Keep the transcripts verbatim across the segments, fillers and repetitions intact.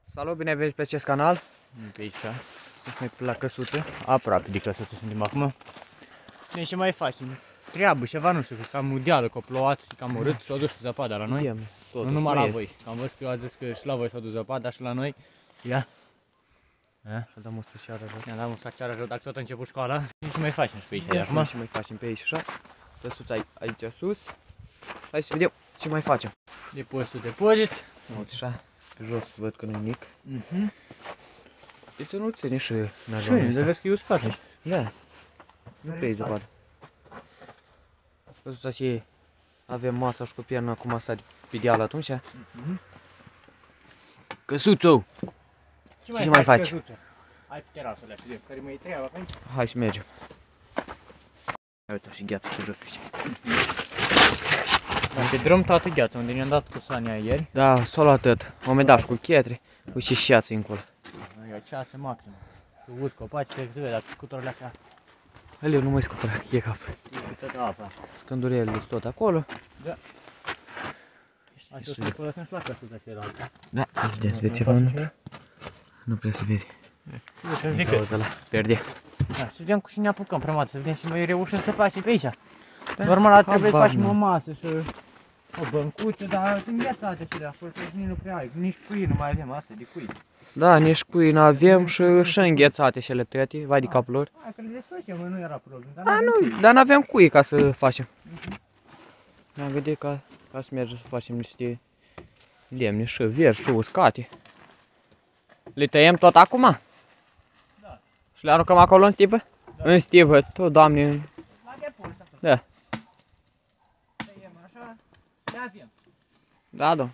Salut, bine ai venit pe acest canal. Pe aici, suntem la căsuță, aproape de căsuță suntem acum. Bine, ce mai facem? Treabă, ceva, nu știu, că cam mudeală, că a plouat, cam urât, s-a dus zăpada la noi. Ia, nu numai la voi, că am văzut că eu a zis că și la voi s-a dus zăpada și la noi. Ia. Ia. Și-a dat musta ceara rău. I-a dat musta ceara rău, dacă tot a început școala. Ce mai facem și pe aici, acum? Ce mai facem pe aici, așa? Căsuța aici sus. Hai să vedem ce mai facem. Depozitul, depozit. Uite așa, pe jos văd că nu-i nimic. Mhm. Deci nu ține și najaua. Și de vezi că e uscat aici. Da. Nu prea e zăpadă. Văzut și avem masa și cu pierna cu masa pe deal atunci. Mhm. Căsuțu! Ce mai, ce mai faci? Căsuță? Hai pe terasă alea, știi, care mai e treaba pe aici? Hai să mergem. Uite și gheață pe jos. Pe drum toată gheață, unde ne-am dat cu Sania ieri. Da, s-a luat tot. M-am dat și cu chetre. Uite și șeață încolo. E ceață maximă. Cu ud copaci, pe exile, dar scuturile astea. Aleu, nu mai scutura, e cap. E cu toată apa. Scândurelele sunt tot acolo. Da. Așa o să acolo să-mi șlacă sus de era. Da, vedeți, de ceva nu? Nu prea se vede. Uite, ăla, pierde. Da, să vedem cu cine ne apucăm prima dată, să vedem și mai reușim să facem pe aici. Normal trebuie să facem o masă și o băncuță, dar înghețate și de acolo, că nici nu prea ai, nici cui nu mai avem, asta de cui. Da, nici cui nu avem și și înghețate și ale tăte, vai de capul lor. Hai că le desfăcem, nu era problemă, dar nu, dar n-aveam cui ca să facem. Ne-am gândit ca, ca să mergem să facem niște lemne și verzi și uscate. Le tăiem tot acum? Da. Și le aruncăm acolo în stivă? Da. În stivă, tot, Doamne. La depozit acolo. Da. Tăiem așa, le avem. Da, domnule.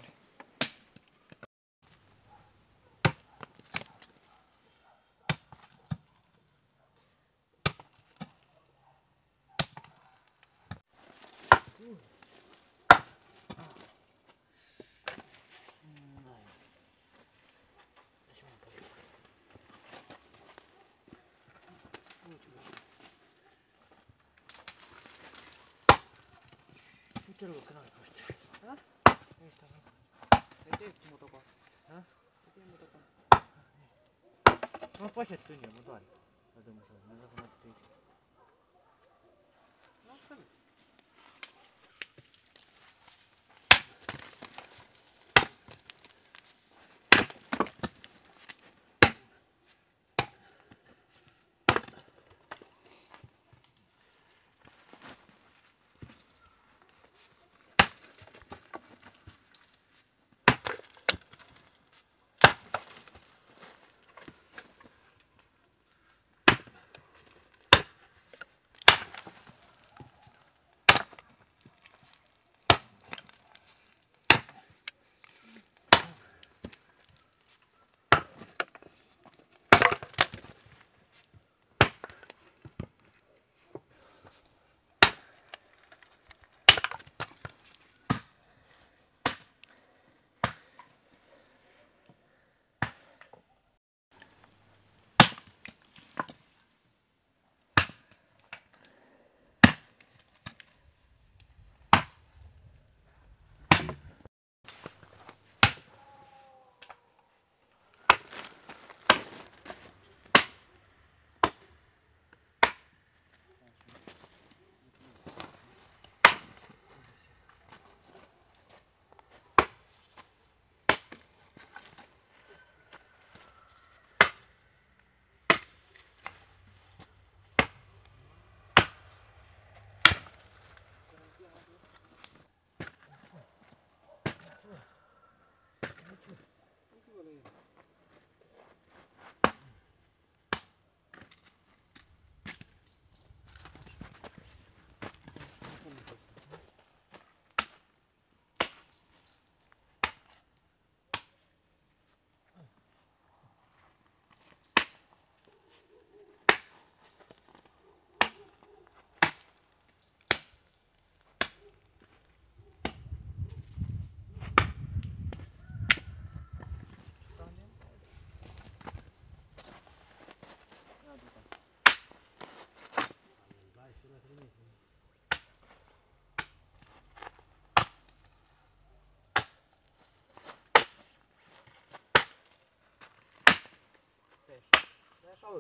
Uite-l, că n-ai fost. Da? Aici avem. Uite-i motocoa. Da? Uite-i motocoa. Mă poate să ținem, mă doare. Să dăm așa, ne dăm până aici. Lasă-l. auzi.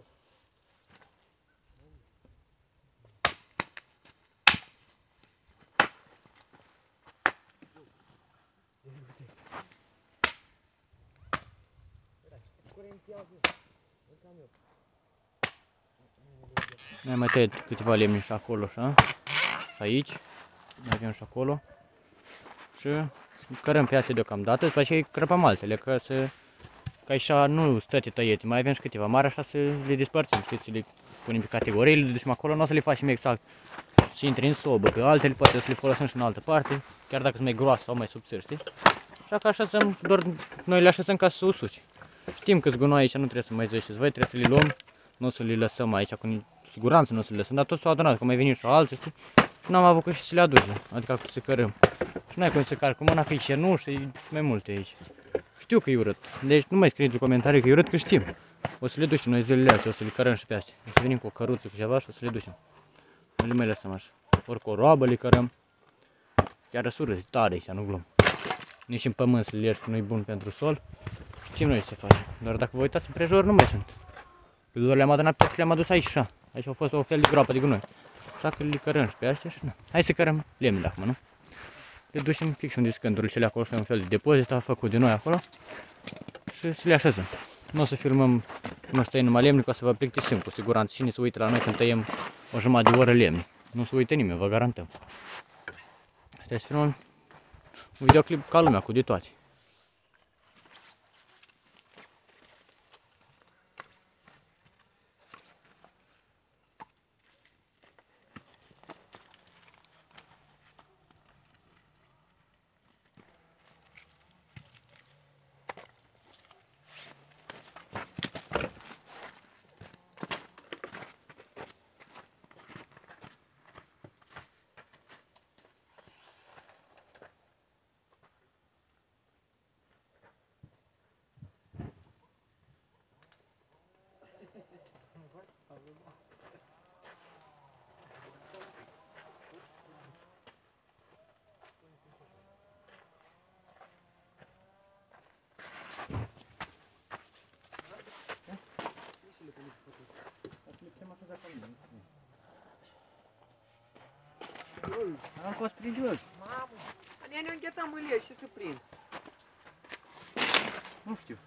Ne-am mai tăiat câteva lemni și acolo, așa, și aici, mai avem și acolo. Și cărăm pe astea deocamdată, după aceea crăpăm altele, că să, că așa nu stăte tăiete, mai avem și câteva mari, așa să le despărțim, știți, le punem pe categorii, le ducem acolo, nu o să le facem exact să intre în sobă, că altele poate să le folosim și în altă parte, chiar dacă sunt mai groase sau mai subțiri, știi? Așa că așezăm, doar noi le așezăm ca să se usuce. Știm că zgunoi aici nu trebuie să mai ziceți voi, trebuie să le luăm, nu o să le lăsăm aici, cu siguranță nu o să le lăsăm, dar tot s-au adunat, că mai veni și alții, știi? Și n-am avut și să le aducem, adică să cărăm. Și n-ai cum să car cu mâna, că e cernuș și mai multe aici. Știu că e urât, deci nu mai scrieți în comentarii că e urât, că știm. O să le ducem noi zilele astea, o să le cărăm și pe astea. O să venim cu o căruță cu ceva și o să le ducem. Nu le mai lăsăm așa. Ori cu o roabă le cărăm. Chiar sură, tare aici, nu glum. Nici în pământ să le ierți, că nu e bun pentru sol. Știm noi ce se face. Doar dacă vă uitați împrejur, nu mai sunt. Că doar le-am adunat pe și le-am adus aici așa. Aici a fost o fel de groapă de gunoi. Așa că le cărăm și pe astea și na. Hai să cărăm lemnele acum, nu? Le ducem fix unde scândurile cele acolo și un fel de depozit a făcut de noi acolo. Și să le așezăm. Nu o să filmăm cum să tăiem numai lemne, că o să vă plictisim cu siguranță. Cine se uită la noi când tăiem o jumătate de oră lemne. Nu se uită nimeni, vă garantăm. Stai să filmăm un videoclip ca lumea, cu de toate. Am fost prin jos. Mamă, ea ne-a înghețat mâlie și să prind. Nu știu.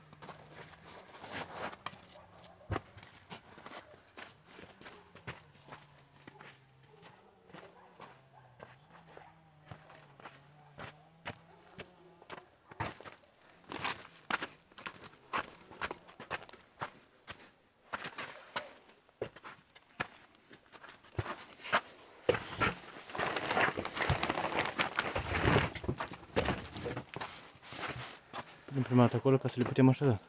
În prima dată acolo ca să le putem așeza.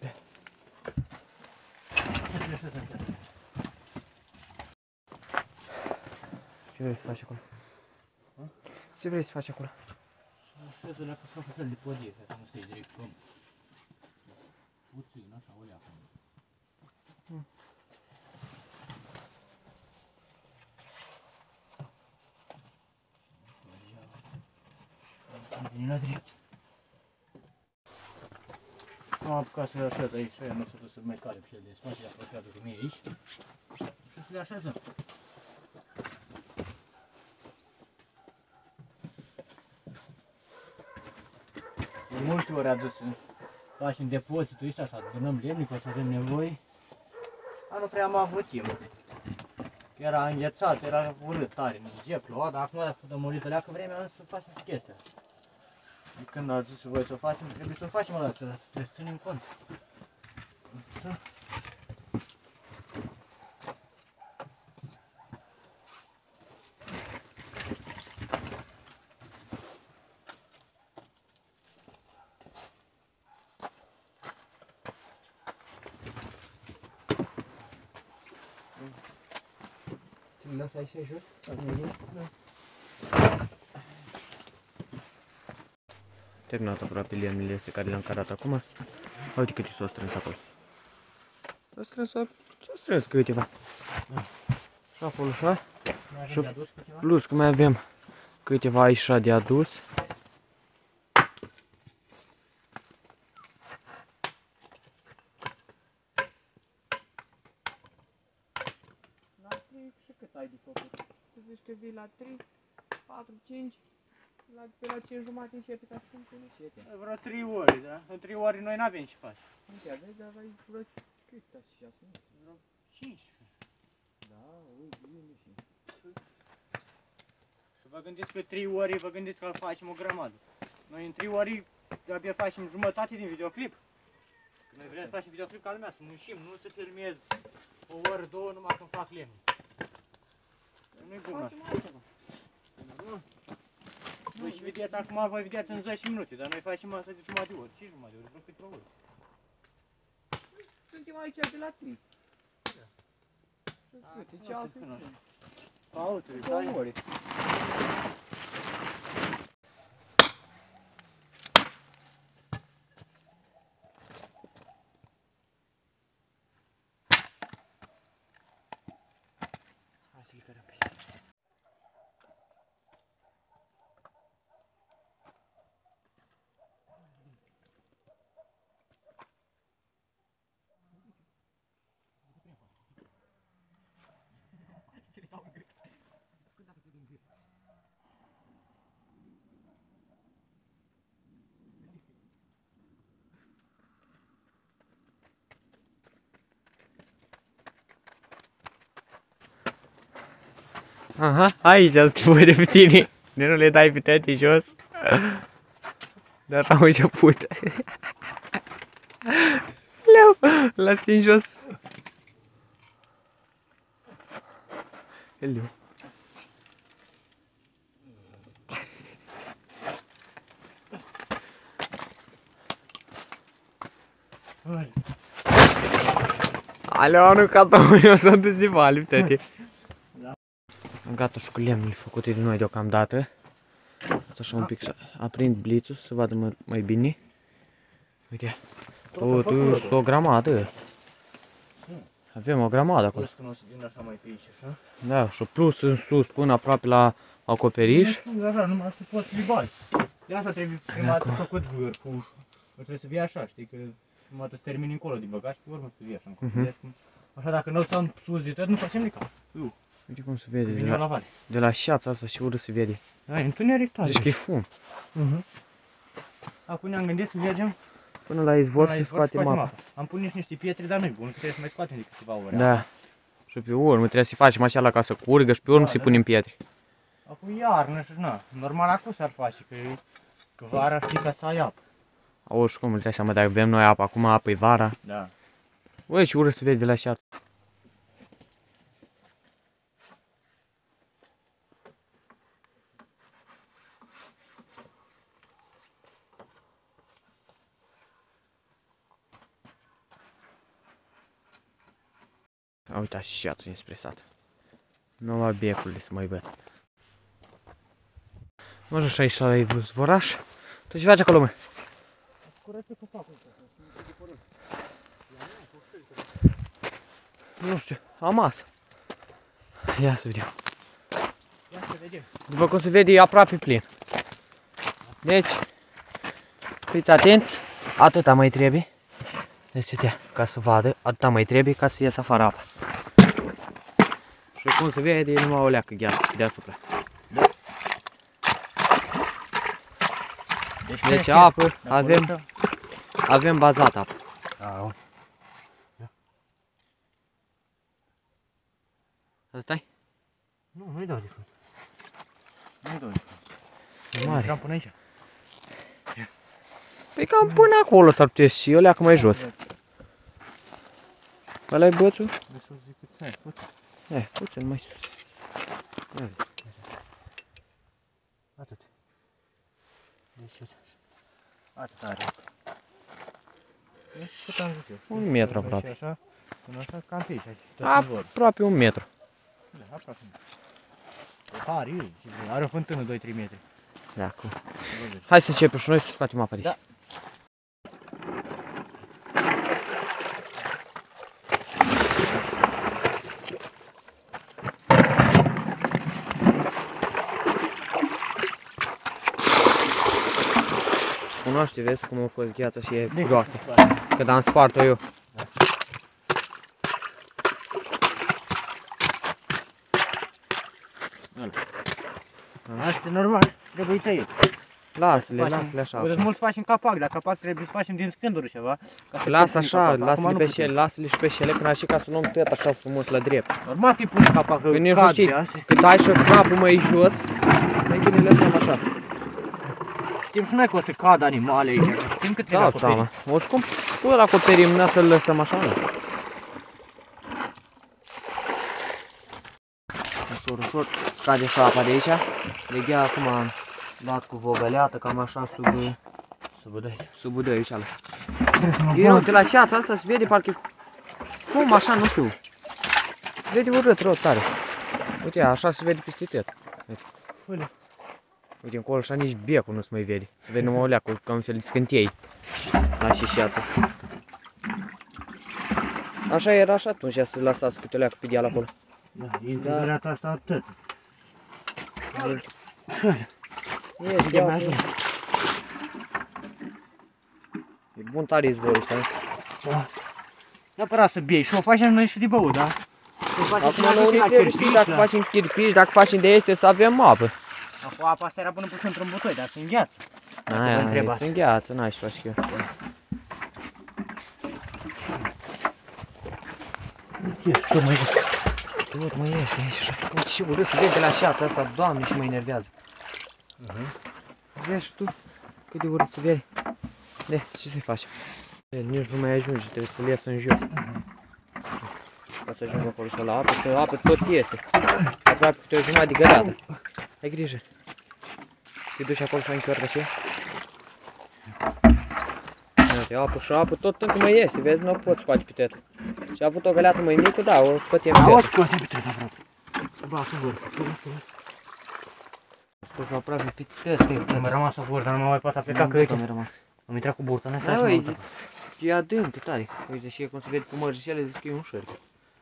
Ce vrei să faci acolo? Ce vrei să faci acolo? Așeză la că fac un fel de podie, ca să nu stai direct pe puțin, așa, o leacă. Hmm. Vine la drept. Am apucat să le așez aici, aia nu s-a dus să mai care pe cel de spațiu apropiat de mine aici. Și să le așezăm. De multe ori ați zis să facem depozitul ăsta, să adunăm lemne, că o să avem nevoie. Dar nu prea am avut timp. Era înghețat, era urât tare, nici gie ploua, dar acum dacă dăm o lită leacă vremea, însă să facem și chestia. De când ați zis și voi să o facem, trebuie să o facem ăla, să trebuie să ținem cont. Te las aici jos? Terminat aproape lemnele astea care le-am carat acum. Uite câte s-au strâns acolo. S-a strâns, s-a strâns câteva. Da. Și acolo așa. Și Plus că mai avem câteva aici de adus. trei, patru, cinci, la, pe la cinci jumate începe ca să se întâlnește. Vreo trei ore, da? În trei ore noi n-avem ce faci. Nu te aveți, dar ai vreo cât așa, nu? Vreo cinci. Da, ui, bine și... Și vă gândiți că trei ore, vă gândiți că facem o grămadă. Noi în trei ore de-abia facem jumătate din videoclip. Că noi vrem să facem videoclip ca lumea, să muncim, nu să filmez o oră, două, numai când fac lemne. Nu-i bun așa. Voi și vedeți acum, voi vedeți în zece minute, dar noi facem asta de jumătate de oră, și jumătate de oră, vreo câteva ore. Suntem aici de la trei. Uite, ce altfel sunt? Pauze, Două ore. Hai să-l cărăm pe zi. Aha, aici sunt voi pe tine. De nu le dai pe tăti jos. Dar am început. Leu, l-a stins jos. Leu. Aleu, am aruncat-o, eu s-am dus de vale, tăti. Am gata și cu lemnele făcute de noi deocamdată. Așa un pic să aprind blițul să vadă mai, mai bine. Uite, totul o grămadă. Avem o grămadă acolo. Plus că nu o să din așa mai pe aici, așa? Da, și plus în sus până aproape la acoperiș. Nu așa, numai să poți libari. De asta trebuie prima dată făcut vârful. Trebuie să vii așa, știi, că prima dată să termini încolo din băgat și pe urmă să vii așa încolo. Așa dacă nu ți-am sus de tot, nu facem nimic. Uite cum se vede, de Vine la la, vale. de la șața asta și ură se vede. Da, e întuneric tare. Zici că e fum. Acum ne-am gândit să mergem Până la izvor până la și izvor să scoatem scoatem apa. apa. Am pus nici niște pietre, dar nu-i bun, că trebuie să mai scoatem de câteva ore. Da. Și pe urmă trebuie să facem așa la ca să curgă și pe urmă Da, să-i da, punem pietre. Acum iarnă și na. Normal acum s-ar face, că, că vara știi ca să ai apă. Auzi, cum îți dai seama dacă avem noi apă, acum apă e vara. Da. Băi, ce ură se vede de la șață. A, uitați și șață espresată. Nu la becul de să mai văd. Mă ajung și aici la izvoraș. Tu ce faci acolo, mă? Curăță cu fapul ăsta. Nu știu, am masă. Ia să vedem. Ia să vedem. După cum se vede, e aproape plin. Deci, fiți atenți, atâta mai trebuie. Deci, uite, ca să vadă, atâta mai trebuie ca să iasă afară apa. Și cum se vede, e numai o leacă gheață deasupra. Deci, Deci apă, avem, avem bazat apă. Au. Asta-i? Nu, nu-i dau de frunte. Nu-i dau de frunte. E mare. Intram până aici. Păi cam până acolo s-ar putea și o leacă mai jos. Ăla-i bățul? De sus decât, hai, puțin. Eh, puțin mai sus. Atât. Deci, atât are. Deci, cât am zis eu? Un metru aproape. Și așa, până așa, cam pe aici. Tot în vor. Aproape un metru. Da, aproape. Are, are o fântână doi trei metri. De acum. Hai să începem și noi să scoatem apa de aici. Da. Cunoaște, vezi cum a fost gheața și e groasă. Când am spart-o eu. Asta normal, trebuie tăiat. Lasă-le, lasă-le așa. Uite, mulți facem capac, dar capac trebuie să facem din scânduri ceva. Lasă așa, lasă-le pe șele, lasă-le și pe șele până și ca să luăm tot așa frumos la drept. Normal că îi pune capac, că nici nu știi, cât ai și capul mai jos, mai bine lăsăm așa. Știm și noi că o să cadă animale aici, știm că trebuie acoperim. Oricum, cu ăla acoperim, n-a să-l lăsăm așa, nu? Ușor, ușor, scade și apa de aici. De ghea acum am dat cu vogăleată, cam așa sub... Sub udăi. Sub udăi aici ala. E uite la ceața asta se vede parcă cum așa, nu știu. Se vede urât rău tare. Uite, așa se vede peste tot. Uite. Uite, încolo așa nici becul nu se mai vede. Se vede numai o leacă, ca un fel de scântei. La și șeață. Așa era și atunci, să lăsați câte o leacă pe deal acolo. Da, intrarea asta atât. Ești de mai E bun tare izvorul ăsta. Neapărat să bei și o facem noi și de băut, da? Acum la unii trebuie, știi, dacă facem chirpici, dacă facem de este, să avem apă. Acum apa asta era până pusă într-un butoi, dar se îngheață. Aia, e se îngheață, n-ai și faci eu. Tot mai este. Tot mai este aici așa. Uite și urât să vede la șeața asta, Doamne, și mă enervează. Vezi tu cât de urât să vede. De, ce să-i facem? Nici nu mai ajunge, trebuie să-l ies în jos. Ca să ajung acolo și la apă și la apă tot iese. Aproape câte o jumătate de găleată. Ai grijă. Te duci acolo și ai închiorcă și uite, apă și apă, tot încă mai iese, vezi, nu o pot scoate pe tătă. Și a avut o găleată mai mică, da, o scoatem pe tătă. O scoatem pe tătă, aproape. Ba, cu vârfă, cu vârfă. Scoatem aproape pe tătă. Nu mi-a rămas o burtă, nu mă mai poate pleca, că uite. Am intrat cu burta, nu-i stai și mă e adâncă tare. Uite și e cum se vede cu mărgișele, zic că e un șerchi.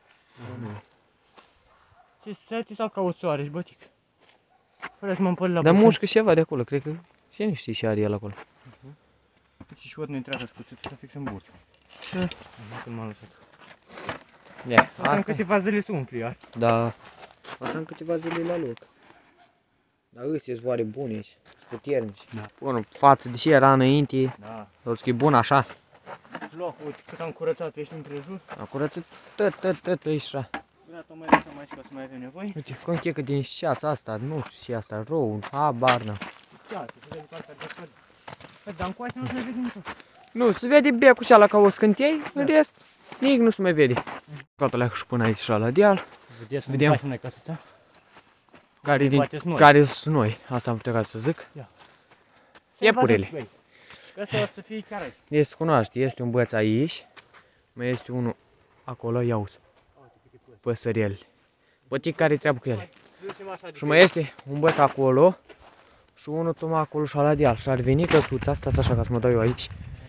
Ce ți sau ca o țoare și bătic. Fără să mă împăl la dar mușcă ceva de acolo, cred că și nu știi ce are el acolo. Uite și ori nu intra să scuțitul fix în burtă. Ce? Când m-am lăsat. Ia, asta în câteva zile se umpli, iar. Da. Asta în câteva zile la loc. Dar ăsta e zvoare bune aici, puternici. Da. Bun, față de ce era înainte, da. Doar că e bun așa. Locul, uite cât am curățat, ești între jur. Am curățat tot, tot, tot aici așa. Gata, mai lăsăm aici ca să mai avem nevoie. Uite, cum checă din șeața asta, nu știu ce asta, rău, habar n-am. Șeață, se vede partea de făd. Păi, dar încoace nu se mai vede nimic. Nu, se vede becul și ala ca o scântei, în rest, nimic nu se mai vede. Gata, le-a și până aici la deal. Vedeți, vedem facem noi căsuța. Care din care sunt noi, asta am putea să zic. Iepurele. Asta o să fie chiar aici. Este cunoaște, este un băț aici, mai este unul acolo, ia uzi. Păsărelele. Bătic care treabă cu ele. Și mai este un băț acolo și unul tocmai acolo și la deal. Și ar veni căsuța, stați așa ca să mă dau eu aici.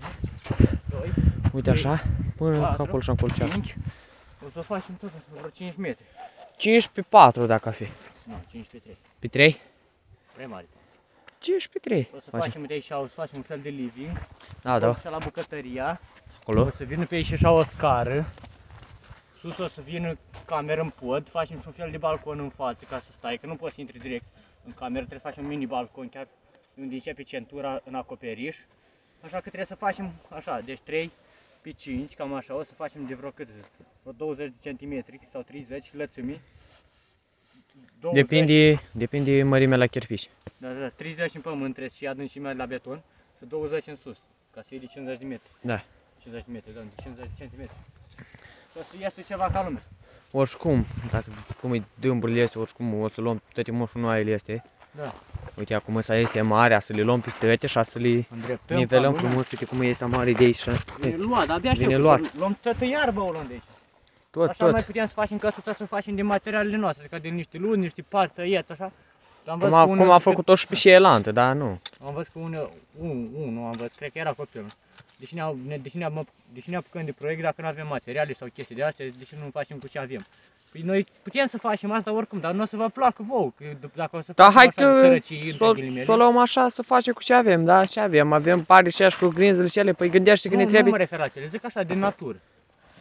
Uite așa, până acolo și acolo cealaltă. O să facem tot asta, vreo cinci metri. cinci pe patru dacă a fi. Nu, cinci pe trei. Pe trei? Prea mare. cinci pe trei. O să facem de aici, o să facem un fel de living. Da, da. Și la bucătăria. Acolo. O să vină pe aici așa o scară. Sus o să vină cameră în pod, facem și un fel de balcon în față ca să stai, că nu poți să intri direct în cameră, trebuie să facem un mini balcon chiar unde începe centura în acoperiș. Așa că trebuie să facem așa, deci trei pe cinci, cam așa, o să facem de vreo cât, vreo douăzeci de centimetri sau treizeci lățimii. douăzeci. Depinde, depinde mărimea la cherpici. Da, da, da, treizeci în pământ trebuie și adâncimea la beton și douăzeci în sus, ca să fie de cincizeci de metri. Da. cincizeci de metri, da, de cincizeci de centimetri. O să iasă ceva ca lumea. Oricum, dacă cum e dâmburile este, oricum o să luăm toate moșunoaiele este. Da. Uite, acum ăsta este mare, să le luăm pe toate și să le îndreptăm, nivelăm frumos, uite cum este mare de aici. Vine luat, abia vine luat. Luăm toată iarba o luăm de aici. Tot, așa tot. mai putem să facem căsuța, să facem din materialele noastre, adică din niște luni, niște pari tăieți, așa. Am cum a, cum a făcut-o și pe șeelantă, dar nu. Am văzut că unul, unul, unul, am văzut, cred că era copilul. Deși ne, deși, ne, deși ne apucăm de proiect dacă nu avem materiale sau chestii de astea, deși nu facem cu ce avem. Păi noi putem să facem asta oricum, dar nu o să vă placă vouă, că dacă o să da, facem hai așa sărăcie, să o luăm așa, să facem cu ce avem, da, ce avem, avem pari și așa cu grinzele și ele, păi gândește că ne trebuie. Nu mă refer la cele, zic așa, de natură.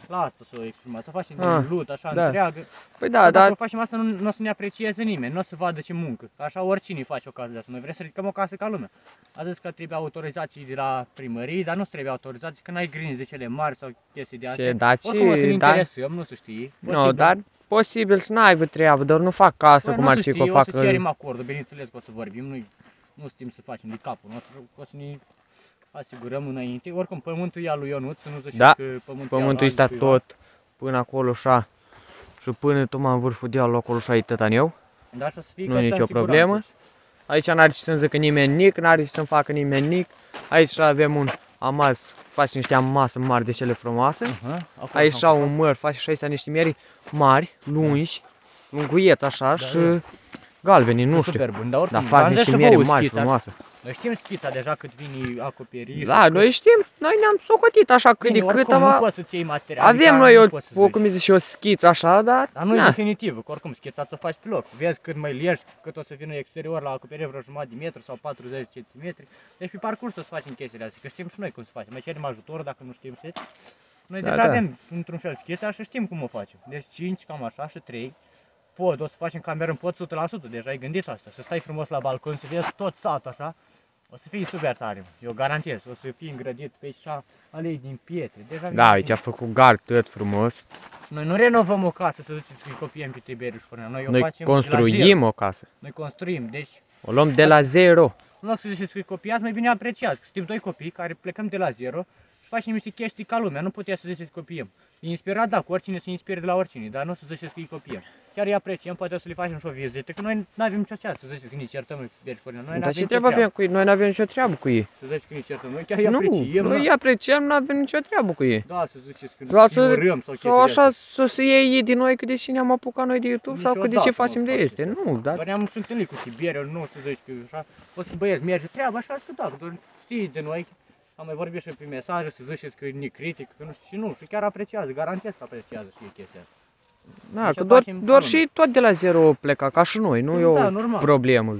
la asta să o exprimăm, să facem Ah, din lut, așa, da. întreagă. Păi da, Dar dacă dar o facem asta, nu, nu o să ne aprecieze nimeni, nu o să vadă ce muncă. Că așa oricine face o casă de asta. Noi vrem să ridicăm o casă ca lumea. A zis că trebuie autorizații de la primărie, dar nu trebuie autorizații, că n-ai grinzi de cele mari sau chestii de astea. ce daci, Oricum o să ne da. interesăm, nu să știi. Nu, dar posibil să n-aibă treabă, dar nu fac casă Băi, cum nu ar să fi că știi, o o să facă. cerem acordul, bineînțeles că o să vorbim, nu, nu știm să facem de capul nostru, o să ne asigurăm înainte. Oricum, pământul e al lui Ionuț, să nu zici Da, că pământul, Pământul e ăsta al cuiva. tot până acolo așa și până tocmai în vârful dealului acolo așa e tăta eu. Da, și o să fie Nu că e asta nicio în siguranță. problemă. Aici n-are ce să-mi zică nimeni nic, n-are ce să-mi facă nimeni nic. Aici avem un amas, faci niște amasă mari de cele frumoase. Uh-huh. Acolo, Aici așa acolo. un măr, faci și astea niște mieri mari, lungi, lunguieți așa și da. galbeni, nu știu. Super bun, dar oricum, Dar fac v-am zis niște și mieri vouă mari, schița. frumoase. Noi știm schița deja cât vine acoperiș. Da, noi știm, noi ne-am socotit așa cât de cât, oricum, nu ama poți să-ți iei material. avem adică noi nu o, poți să o zici. cum zice, și o schiță așa, dar Dar nu e na. definitivă, că oricum schița ți-o faci pe loc. Vezi cât mai legi, cât o să vină exterior la acoperire vreo jumătate de metru sau patruzeci de centimetri. Deci pe parcurs o să facem chestiile astea, că știm și noi cum să facem. Mai cerem ajutor dacă nu știm și noi Da, deja da. avem într-un fel schița și știm cum o facem. Deci cinci, cam așa, și trei. Pod, o să facem cameră în pod o sută la sută, deja ai gândit asta. Să stai frumos la balcon, să vezi tot satul așa. O să fie super tare, mă. Eu garantez, o să fie îngrădit pe așa alei din pietre. Deja Da, aici a făcut gard tot frumos. noi nu renovăm o casă, să ziceți că copiem pe Tiberiu și Cornel. Noi, o Noi facem de la zero. construim o casă. Noi construim, deci O luăm de la zero. nu să ziceți că copiați, mai bine apreciați. Că suntem doi copii care plecăm de la zero și facem niște chestii ca lumea. Nu putea să ziceți că copiem. E inspirat, da, cu oricine se inspire de la oricine, dar nu să ziceți că îi copiem. Chiar îi apreciem, poate o să le facem și o vizită, că noi nu avem nicio ceață, să ziceți că nici certăm noi cu Tiberiu și Cornel. Noi Dar ce n-avem treabă avem cu ei? Noi nu avem nicio treabă cu ei. Să ziceți că nici certăm, noi chiar îi Nu, apreciem. noi da. îi apreciem, nu avem nicio treabă cu ei. Da, să ziceți că Doar îi să- urâm sau Sau chestii așa să se iei ei din noi cât de și ne-am apucat noi de YouTube sau cât de Niciodată și nu facem de fac este. chestia Nu, asta. dar Doar ne-am întâlnit cu Tiberiu, nu să zici că așa, o să băieți, merge treaba așa, că da, doar știi de noi, am mai vorbit și prin mesaje, să ziceți că ne critic, că nu știu și nu, și chiar apreciază, garantez că apreciază și ei chestia asta. da, Deci că o doar, facem doar ca și tot de la zero pleca, ca și noi, nu e Da, o normal. problemă.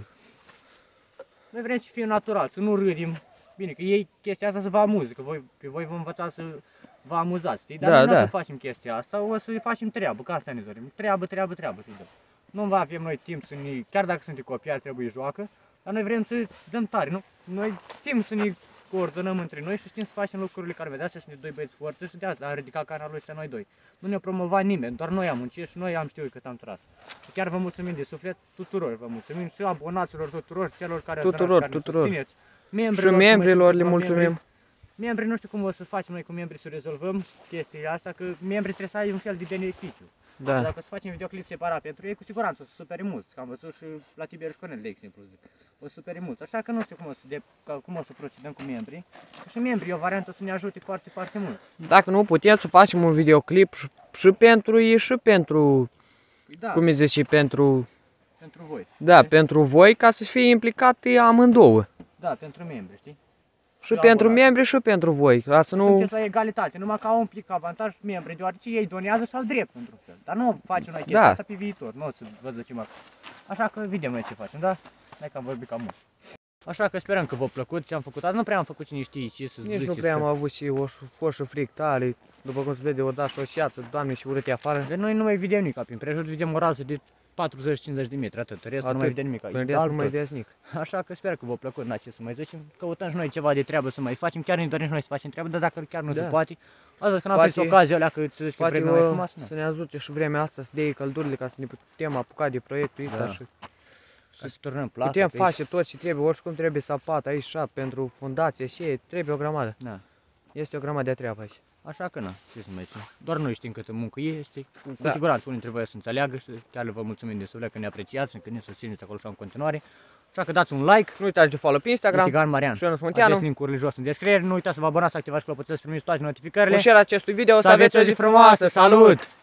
Noi vrem să fie natural, să nu râdim, bine, că ei chestia asta să vă amuze, că voi, pe voi vă învăța să vă amuzați, știi? Dar Da, noi nu o da. să facem chestia asta, o să facem treabă, că asta ne dorim, treabă, treabă, treabă să-i dăm. Nu va avem noi timp să ne, chiar dacă suntem copii, trebuie joacă, dar noi vrem să dăm tare, nu? Noi știm să ne coordonăm între noi și știm să facem lucrurile care vedea să ne doi băieți forță și de asta am ridicat canalul ăsta noi doi. Nu ne-a promovat nimeni, doar noi am muncit și noi am știut cât am tras. Și chiar vă mulțumim de suflet tuturor, vă mulțumim și abonaților tuturor, celor care ați Tuturor, care ne tuturor. susțineți. Și Membrilor, membrilor le cum mai sunt mulțumim. membri. Membrii nu știu cum o să facem noi cu membrii să rezolvăm chestiile astea, că membrii trebuie să ai un fel de beneficiu. Da. Dacă o să facem videoclip separat pentru ei, cu siguranță o să supere mulți, că am văzut și la Tiberiu și Cornel, de exemplu, zic. O să supere mulți, așa că nu știu cum o să, de, ca- cum o să procedăm cu membrii. Că și membrii e o variantă să ne ajute foarte, foarte mult. Dacă nu putem să facem un videoclip și, și pentru ei și pentru, Păi da, cum îi zice, și pentru, pentru voi. da, Știi? pentru voi, ca să fie implicate amândouă. Da, pentru membri, știi? Și Și pentru abonați. membri și pentru voi, ca să nu... Sunteți la egalitate, numai că au un pic avantaj membrii, deoarece ei donează și au drept într-un fel. Dar nu facem noi chestia Da. asta pe viitor, nu o să vă zicem acum. Așa că vedem noi ce facem, da? Hai că am vorbit cam mult. Așa că sperăm că v-a plăcut ce am făcut azi. Nu prea am făcut cine știe ce să Nici nu ziceți prea am că- avut și o fost și fric tare, după cum se vede, o da și o șiață, Doamne, și urâte afară. De noi nu mai vedem nimic, prin prejur vedem o rază de patruzeci cincizeci de metri, atât, restul Atât. nu mai vedem nimic. În E rest alb nu mai tot. vedeți nic. Așa că sper că v-a plăcut, na ce să mai zicem. Căutăm și noi ceva de treabă să mai facem, chiar ne dorim și noi să facem treabă, dar dacă chiar nu Da. se poate, asta că n-am Poate- prins ocazia alea, că să zici că Poate vremea mai o, frumoasă, nu. să ne ajute și vremea asta să dea căldurile ca să ne putem apuca de proiectul ăsta Da. și Să se turnăm plată putem pe aici. face tot ce trebuie, oricum trebuie sapat aici, așa, pentru fundație și trebuie o grămadă. Da. Este o grămadă de treabă aici. Așa că na, ce să mai spun. Doar noi știm câtă muncă este. Cu, cu Da. siguranță unii dintre voi să înțeleagă și chiar le vă mulțumim de suflet că ne apreciați, că ne susțineți acolo și în continuare. Așa că dați un like. Nu uitați de follow pe Instagram, Tigan Marian. și Ionuț Aveți Munteanu. link-urile jos în descriere. Nu uitați să vă abonați, să activați clopoțel să primiți toate notificările. Un share acestui video, să aveți o zi frumoasă, salut!